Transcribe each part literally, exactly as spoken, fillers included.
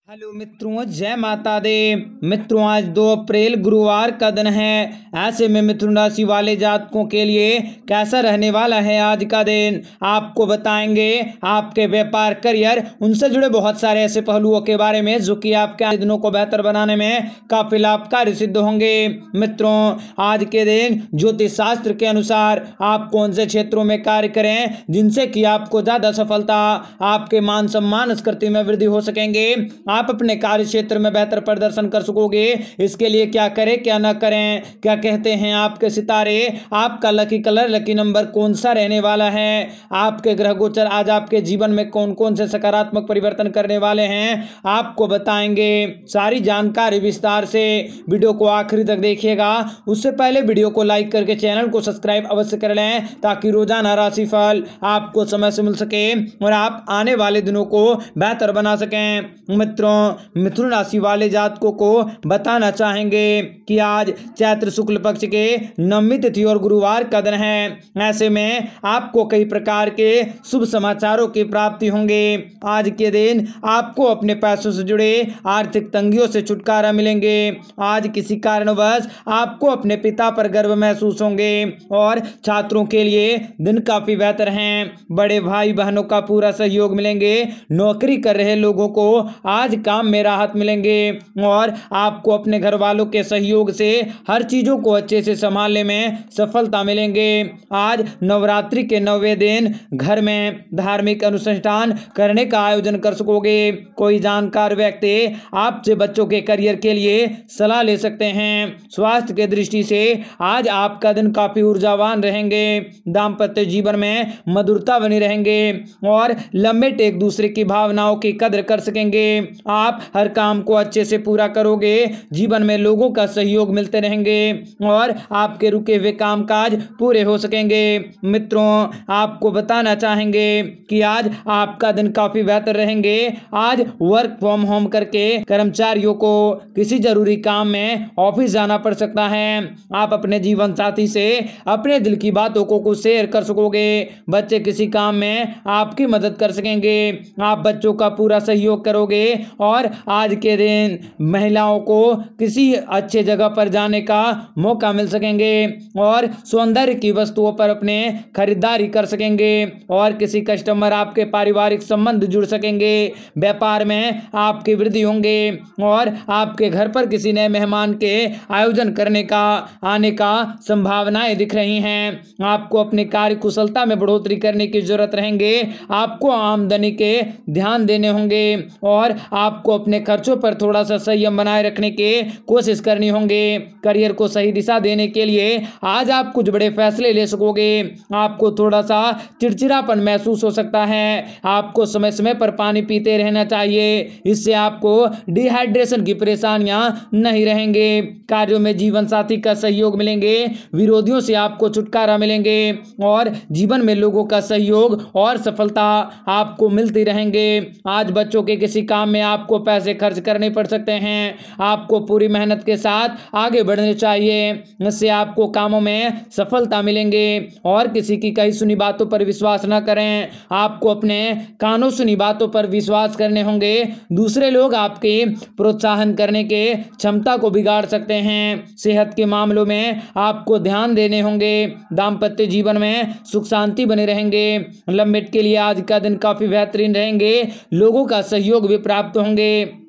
Hello मित्रों, जय माता दे। मित्रों, आज दो अप्रैल गुरुवार का दिन है। ऐसे में मिथुन राशि वाले जातकों के लिए कैसा रहने वाला है आज का दिन, आपको बताएंगे। आपके व्यापार, करियर, उनसे जुड़े बहुत सारे ऐसे पहलुओं के बारे में जो कि आपके दिनों को बेहतर बनाने में काफी लाभकारी सिद्ध होंगे। मित्रों, आज के दिन ज्योतिष शास्त्र के अनुसार आप कौन से क्षेत्रों में कार्य करें जिनसे कि आपको ज्यादा सफलता, आपके मान सम्मान, स्कृति में वृद्धि हो सकेंगे, आप अपने कार्य क्षेत्र में बेहतर प्रदर्शन कर सकोगे। इसके लिए क्या करें क्या ना करें, क्या कहते हैं आपके सितारे, आपका लकी कलर, लकी नंबर कौन सा रहने वाला है, आपके ग्रह गोचर आज आपके जीवन में कौन कौन से सकारात्मक परिवर्तन करने वाले हैं, आपको बताएंगे। सारी जानकारी विस्तार से वीडियो को आखिरी तक देखिएगा। उससे पहले वीडियो को लाइक करके चैनल को सब्सक्राइब अवश्य कर लें ताकि रोजाना राशिफल आपको समय से मिल सके और आप आने वाले दिनों को बेहतर बना सकें। मित्रों, मिथुन राशि वाले जातकों को बताना चाहेंगे कि आज चैत्र शुक्ल पक्ष के नवमी तिथि और गुरुवार का दिन है। ऐसे में आपको कई प्रकार के शुभ समाचारों की प्राप्ति होंगे। आज के दिन आपको अपने पैसों से जुड़े आर्थिक तंगियों से छुटकारा मिलेंगे। आज किसी कारणवश आपको अपने पिता पर गर्व महसूस होंगे और छात्रों के लिए दिन काफी बेहतर हैं। बड़े भाई बहनों का पूरा सहयोग मिलेंगे। नौकरी कर रहे लोगों को आज काम में राहत मिलेंगे और आपको अपने घर वालों के सहयोग से हर चीजों को अच्छे से संभालने में सफलता मिलेंगे। आज नवरात्रि के नौवें दिन घर में धार्मिक अनुष्ठान करने का आयोजन कर सकोगे। कोई जानकार व्यक्ति आपसे बच्चों के करियर के लिए सलाह ले सकते हैं। स्वास्थ्य के दृष्टि से आज आपका दिन काफी ऊर्जावान रहेंगे। दाम्पत्य जीवन में मधुरता बनी रहेंगे और लंबे एक दूसरे की भावनाओं की कदर कर सकेंगे। आप हर काम को अच्छे से पूरा करोगे। जीवन में लोगों का सहयोग मिलते रहेंगे और आपके रुके हुए कामकाज पूरे हो सकेंगे। मित्रों, आपको बताना चाहेंगे कि आज आपका दिन काफी बेहतर रहेंगे। आज वर्क फ्रॉम होम करके कर्मचारियों को किसी जरूरी काम में ऑफिस जाना पड़ सकता है। आप अपने जीवन साथी से अपने दिल की बातों को कुछ शेयर कर सकोगे। बच्चे किसी काम में आपकी मदद कर सकेंगे। आप बच्चों का पूरा सहयोग करोगे और आज के दिन महिलाओं को किसी अच्छे जगह पर जाने का मौका मिल सकेंगे और सौंदर्य की वस्तुओं पर अपने खरीदारी कर सकेंगे और किसी कस्टमर आपके पारिवारिक संबंध जुड़ सकेंगे। व्यापार में आपकी वृद्धि होंगे और आपके घर पर किसी नए मेहमान के आयोजन करने का आने का संभावनाएं दिख रही हैं। आपको अपनी कार्य कुशलता में बढ़ोतरी करने की जरूरत रहेंगे। आपको आमदनी के ध्यान देने होंगे और आपको अपने खर्चों पर थोड़ा सा संयम बनाए रखने की कोशिश करनी होंगे। करियर को सही दिशा देने के लिए आज आप कुछ बड़े फैसले ले सकोगे। आपको थोड़ा सा चिड़चिड़ापन महसूस हो सकता है। आपको समय समय पर पानी पीते रहना चाहिए, इससे आपको डिहाइड्रेशन की परेशानियां नहीं रहेंगे। कार्यों में जीवन साथी का सहयोग मिलेंगे। विरोधियों से आपको छुटकारा मिलेंगे और जीवन में लोगों का सहयोग और सफलता आपको मिलती रहेंगे। आज बच्चों के किसी काम में आपको पैसे खर्च करने पड़ सकते हैं। आपको पूरी मेहनत के साथ आगे बढ़ने चाहिए, इससे आपको कामों में सफलता मिलेंगे और किसी की कही सुनी बातों पर विश्वास न करें। आपको अपने कानों सुनी बातों पर विश्वास करने होंगे। दूसरे लोग आपके प्रोत्साहन करने के क्षमता को बिगाड़ सकते हैं। सेहत के मामलों में आपको ध्यान देने होंगे। दाम्पत्य जीवन में सुख शांति बने रहेंगे। लंबे के लिए आज का दिन काफी बेहतरीन रहेंगे। लोगों का सहयोग भी प्राप्त होंगे।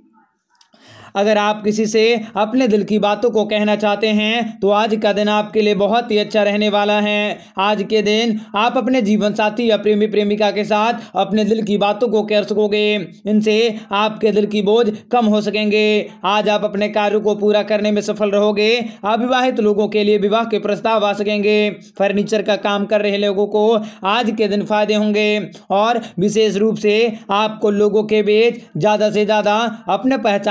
अगर आप किसी से अपने दिल की बातों को कहना चाहते हैं तो आज का दिन आपके लिए बहुत ही अच्छा रहने वाला है। आज के दिन आप अपने जीवन साथी या प्रेमी प्रेमिका के साथ अपने दिल की बातों को कह सकोगे। इनसे आपके दिल की बोझ कम हो सकेंगे। आज आप अपने कार्यों को पूरा करने में सफल रहोगे। अविवाहित लोगों के लिए विवाह के प्रस्ताव आ सकेंगे। फर्नीचर का काम कर रहे लोगों को आज के दिन फायदे होंगे और विशेष रूप से आपको लोगों के बीच ज्यादा से ज्यादा अपने पहचान बनाने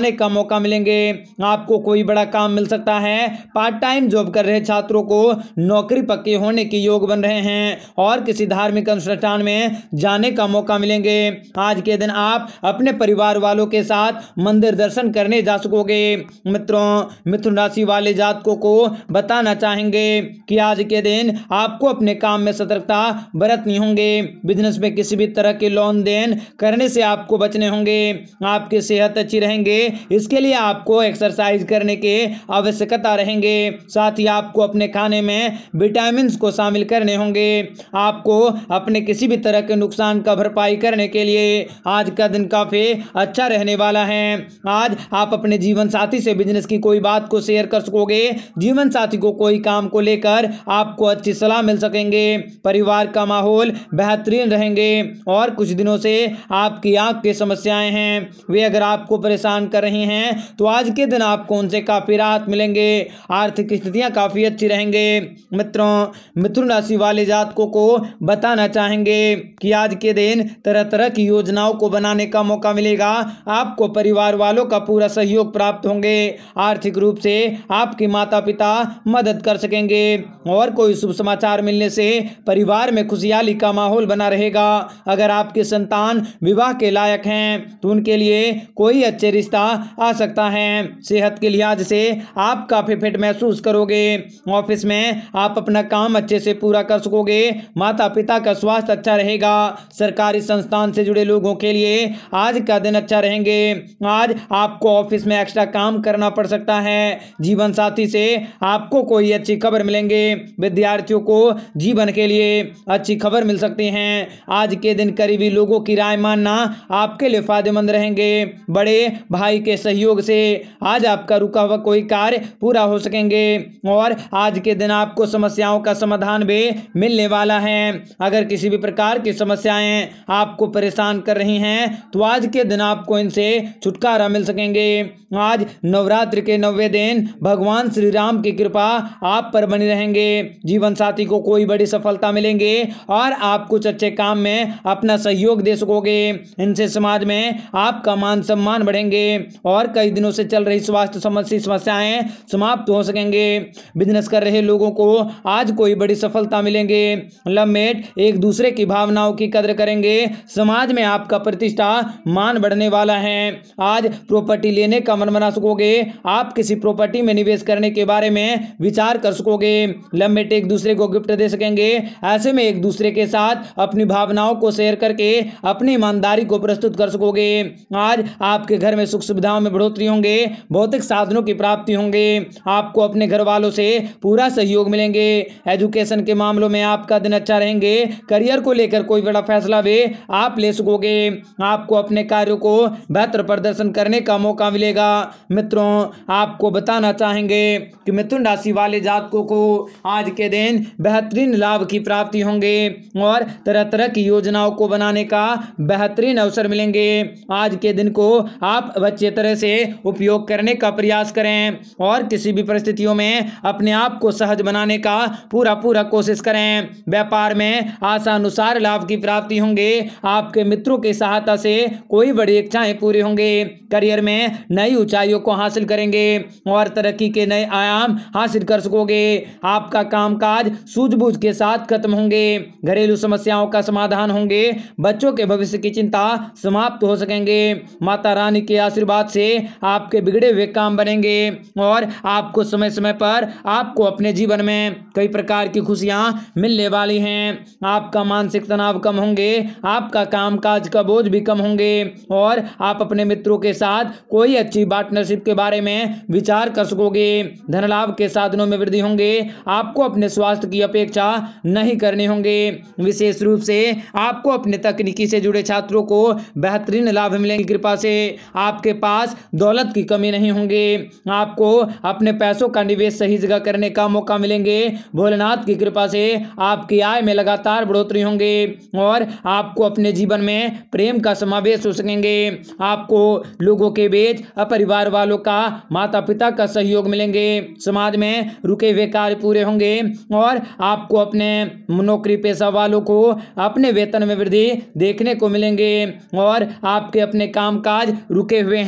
बढ़ाने का मौका मिलेंगे। आपको कोई बड़ा काम मिल सकता है। पार्ट टाइम जॉब कर रहे छात्रों को नौकरी पक्के होने के योग बन रहे हैं और किसी धार्मिक अनुष्ठान में जाने का मौका मिलेंगे। आज के दिन आप अपने परिवार वालों के साथ मंदिर दर्शन करने जा सकोगे। मित्रों, मिथुन राशि वाले जातकों को बताना चाहेंगे कि आज के दिन आपको अपने काम में सतर्कता बरतनी होंगे। बिजनेस में किसी भी तरह के लेन देन करने से आपको बचने होंगे। आपकी सेहत अच्छी रहेंगे, इसके लिए आपको एक्सरसाइज करने के आवश्यकता रहेंगे। साथ ही आपको अपने खाने में विटामिन को शामिल करने होंगे। आपको अपने किसी भी तरह के नुकसान का भरपाई करने के लिए आज का दिन काफी अच्छा रहने वाला है। आज आप अपने जीवन साथी से बिजनेस की कोई बात को शेयर कर सकोगे। जीवन साथी को कोई काम को लेकर आपको अच्छी सलाह मिल सकेंगे। परिवार का माहौल बेहतरीन रहेंगे और कुछ दिनों से आपकी आंख की समस्याएं हैं, वे अगर आपको परेशान कर रही हैं तो आज के दिन आपको उनसे काफी राहत मिलेंगे। आर्थिक स्थितियां काफी अच्छी रहेंगे। मित्रों, मिथुन राशि वाले जातकों को बताना चाहेंगे कि आज के दिन तरह तरह की योजनाओं को बनाने का मौका मिलेगा। आपको परिवार वालों का पूरा सहयोग प्राप्त होंगे। आर्थिक रूप से आपके माता पिता मदद कर सकेंगे और कोई शुभ समाचार मिलने से परिवार में खुशहाली का माहौल बना रहेगा। अगर आपके संतान विवाह के लायक हैं तो उनके लिए कोई अच्छे रिश्ता आ सकता है। सेहत के लिहाज से आप काफी फिट महसूस करोगे। ऑफिस में आप अपना काम अच्छे से पूरा कर सकोगे। माता पिता का स्वास्थ्य अच्छा रहेगा। सरकारी संस्थान से जुड़े लोगों के लिए आज का दिन अच्छा रहेंगे। आज आपको ऑफिस में एक्स्ट्रा काम करना पड़ सकता है। जीवन साथी से आपको कोई अच्छी खबर मिलेंगे। विद्यार्थियों को जीवन के लिए अच्छी खबर मिल सकती है। आज के दिन करीबी लोगों की राय मानना आपके लिए फायदेमंद रहेंगे। बड़े भाई के सहयोग से आज आपका रुका हुआ कोई कार्य पूरा हो सकेंगे और आज के दिन आपको समस्याओं का समाधान भी मिलने वाला है। अगर किसी भी प्रकार की समस्याएं आपको परेशान कर रही हैं तो आज के दिन आपको इनसे छुटकारा मिल सकेंगे। आज नवरात्रि के नौवे दिन भगवान श्री राम की कृपा आप पर बनी रहेंगे। जीवन साथी को कोई बड़ी सफलता मिलेंगे और आप कुछ अच्छे काम में अपना सहयोग दे सकोगे। इनसे समाज में आपका मान सम्मान बढ़ेंगे और कई दिनों से चल रही स्वास्थ्य संबंधी समस्याएं समाप्त हो सकेंगे। बिजनेस कर रहे लोगों को आज कोई बड़ी सफलता मिलेंगे। लवमेट एक दूसरे की भावनाओं की कदर करेंगे। समाज में आपका प्रतिष्ठा मान बढ़ने वाला है। आज प्रॉपर्टी लेने का मन बना सकोगे। आप किसी प्रॉपर्टी में निवेश करने के बारे में विचार कर सकोगे। लवमेट एक दूसरे को गिफ्ट दे सकेंगे। ऐसे में एक दूसरे के साथ अपनी भावनाओं को शेयर करके अपनी ईमानदारी को प्रस्तुत कर सकोगे। आज आपके घर में सुख सुविधाओं में बढ़ोतरी होंगे। भौतिक साधनों की प्राप्ति होंगे। आपको अपने घर वालों से पूरा सहयोग मिलेंगे। एजुकेशन के मामलों में आपका दिन अच्छा रहेंगे। करियर को लेकर कोई बड़ा फैसला भी आप ले सकोगे। आपको अपने कार्यों को बेहतर प्रदर्शन करने का मौका मिलेगा। मित्रों, आपको बताना चाहेंगे कि मिथुन राशि वाले जातकों को आज के दिन बेहतरीन लाभ की प्राप्ति होंगे और तरह तरह की योजनाओं को बनाने का बेहतरीन अवसर मिलेंगे। आज के दिन को आप अच्छे तरह से उपयोग करने का प्रयास करें और किसी भी परिस्थितियों में अपने आप को सहज बनाने का पूरा पूरा कोशिश करें। व्यापार में आशानुसार लाभ की प्राप्ति होंगे। आपके मित्रों की सहायता से कोई बड़ी इच्छाएं पूरी होंगे। करियर में नई ऊंचाइयों को हासिल करेंगे और तरक्की के नए आयाम हासिल कर सकोगे। आपका कामकाज सूझबूझ के साथ खत्म होंगे। घरेलू समस्याओं का समाधान होंगे। बच्चों के भविष्य की चिंता समाप्त हो सकेंगे। माता रानी के आशीर्वाद से आपके बिगड़े हुए काम बनेंगे और आपको समय समय पर आपको अपने जीवन में कई प्रकार की खुशियां मिलने वाली हैं। आपका मानसिक तनाव कम होंगे। आपका कामकाज का बोझ भी कम होंगे और आप अपने मित्रों के साथ कोई अच्छी पार्टनरशिप के बारे में विचार कर सकोगे। धन लाभ के साधनों में वृद्धि होंगे। आपको अपने स्वास्थ्य की अपेक्षा नहीं करने होंगे। विशेष रूप से आपको अपने तकनीकी से जुड़े छात्रों को बेहतरीन लाभ मिलेंगे। कृपा से आपके पास दौलत की कमी नहीं होंगे। आपको अपने पैसों का निवेश सही जगह करने का मौका मिलेंगे। भोलेनाथ की कृपा से आपकी आय में लगातार बढ़ोतरी होंगे और आपको अपने जीवन में प्रेम का समावेश हो सकेंगे। आपको लोगों के बीच परिवार वालों का, माता पिता का सहयोग मिलेंगे। समाज में रुके हुए कार्य पूरे होंगे और आपको अपने नौकरी पेशा वालों को अपने वेतन में वृद्धि देखने को मिलेंगे और आपके अपने कामकाज रुके हुए हैं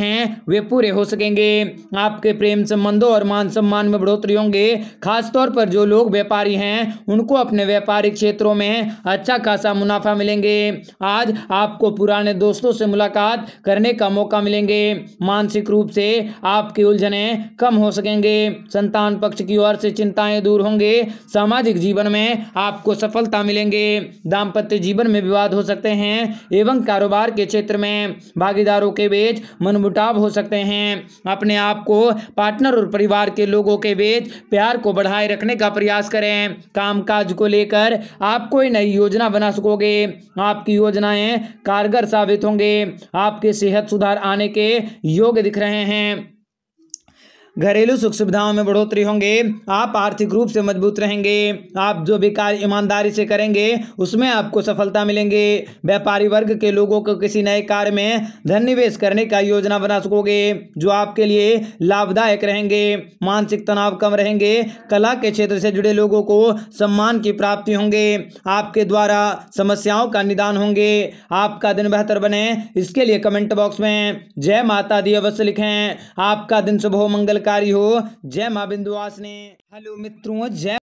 हैं वे पूरे हो सकेंगे। आपके प्रेम संबंधों और मान सम्मान में बढ़ोतरी होंगे। खासतौर पर जो लोग व्यापारी हैं उनको अपने व्यापारिक क्षेत्रों में अच्छा खासा मुनाफा मिलेंगे। आज आपको पुराने दोस्तों से मुलाकात करने का मौका मिलेंगे। मानसिक रूप से आपकी उलझनें कम हो सकेंगे। संतान पक्ष की ओर से चिंताएं दूर होंगे। सामाजिक जीवन में आपको सफलता मिलेंगे। दाम्पत्य जीवन में विवाद हो सकते हैं एवं कारोबार के क्षेत्र में भागीदारों के बीच मनमुटाव हो सकते हैं। अपने आप को पार्टनर और परिवार के लोगों के बीच प्यार को बढ़ाए रखने का प्रयास करें। कामकाज को लेकर आप कोई नई योजना बना सकोगे। आपकी योजनाएं कारगर साबित होंगे। आपके सेहत सुधार आने के योग दिख रहे हैं। घरेलू सुख सुविधाओं में बढ़ोतरी होंगे। आप आर्थिक रूप से मजबूत रहेंगे। आप जो भी कार्य ईमानदारी से करेंगे उसमें आपको सफलता मिलेंगे। व्यापारी वर्ग के लोगों को किसी नए कार्य में धन निवेश करने का योजना बना सकोगे जो आपके लिए लाभदायक रहेंगे। मानसिक तनाव कम रहेंगे। कला के क्षेत्र से जुड़े लोगों को सम्मान की प्राप्ति होंगे। आपके द्वारा समस्याओं का निदान होंगे। आपका दिन बेहतर बने इसके लिए कमेंट बॉक्स में जय माता दी अवश्य लिखें। आपका दिन शुभ हो, मंगलकारी हो। जय मां विंध्यवासिनी। हेलो मित्रों, जय